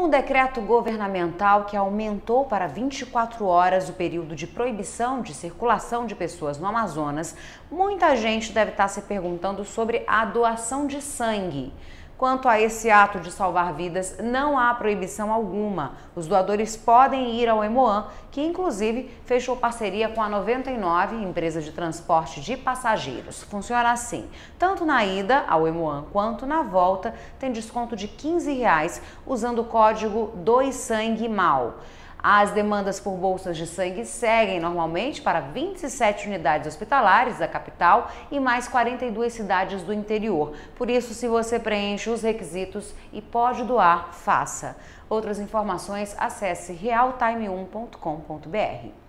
Com o decreto governamental que aumentou para 24 horas o período de proibição de circulação de pessoas no Amazonas, muita gente deve estar se perguntando sobre a doação de sangue. Quanto a esse ato de salvar vidas, não há proibição alguma. Os doadores podem ir ao Hemoan, que inclusive fechou parceria com a 99, empresa de transporte de passageiros. Funciona assim: tanto na ida ao Hemoan quanto na volta tem desconto de R$15 usando o código DOESANGUEMAL. As demandas por bolsas de sangue seguem normalmente para 27 unidades hospitalares da capital e mais 42 cidades do interior. Por isso, se você preenche os requisitos e pode doar, faça. Outras informações, acesse realtime1.com.br.